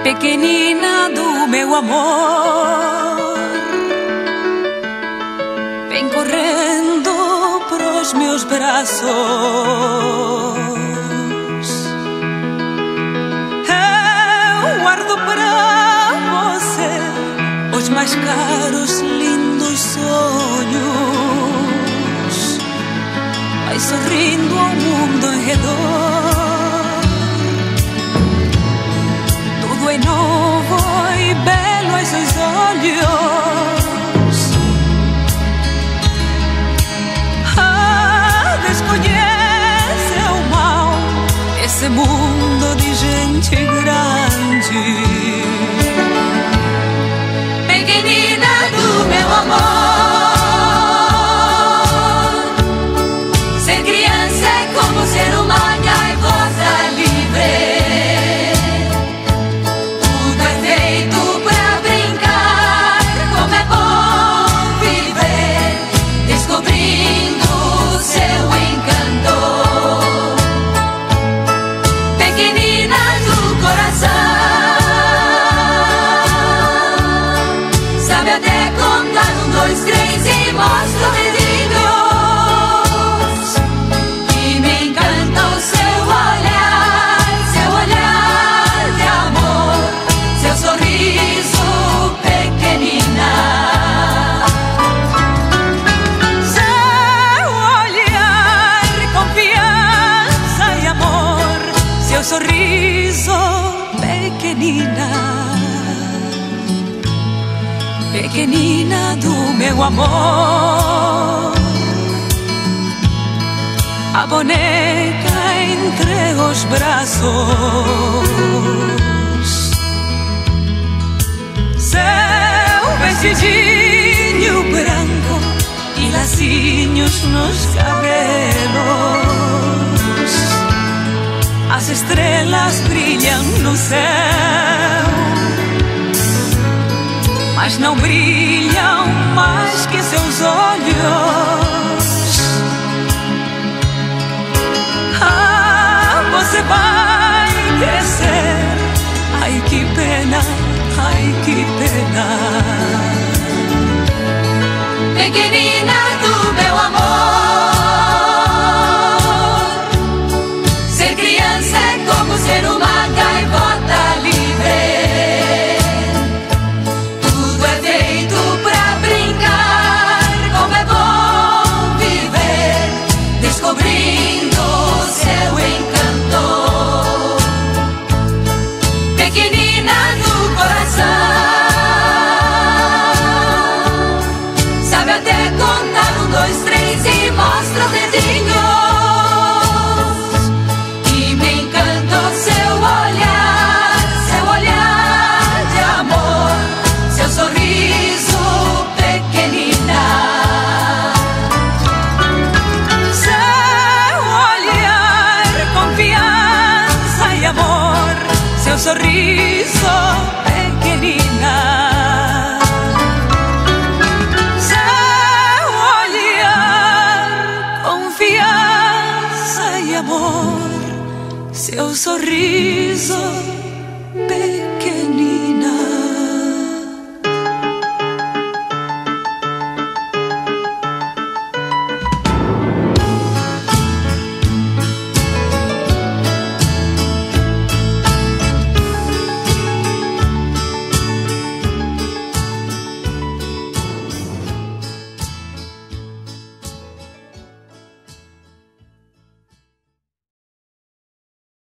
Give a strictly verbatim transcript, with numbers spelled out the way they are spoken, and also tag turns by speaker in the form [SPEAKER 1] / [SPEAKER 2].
[SPEAKER 1] pequenina do meu amor, vem correndo pros meus braços. Eu guardo pra você os mais caros, lindos sonhos. Vai sorrindo ao mundo em redor. Tudo é novo e belo aos seus olhos. Ah, desconhece o mal, esse mundo de gente grande. Pequenina do meu amor, ser criança é como ser humana e voza livre. Tudo é feito pra brincar, como é bom viver, descobrindo o seu encanto. Pequenina do coração, sabe até contar um, dois, três e mostra o dedinhos. E me encanta o seu olhar, seu olhar de amor, seu sorriso, pequenina. Seu olhar, confiança e amor, seu sorriso, pequenina. Pequenina do meu amor, a boneca entre os braços, seu vestidinho branco e lacinhos nos cabelos. As estrelas brilham no céu, mas não brilham mais que seus olhos. Ah, você vai crescer, ai que pena, ai que pena. Pequenina do meu amor, ser criança é como ser uma gaivota livre. Descobrindo o seu encanto. Pequenina do coração, sabe até contar um, dois, três e mostra os dedinhos. E me encanta o seu olhar, seu olhar de amor, seu sorriso, pequenina. Seu sorriso, pequenina. Seu olhar, confiança e amor, seu sorriso,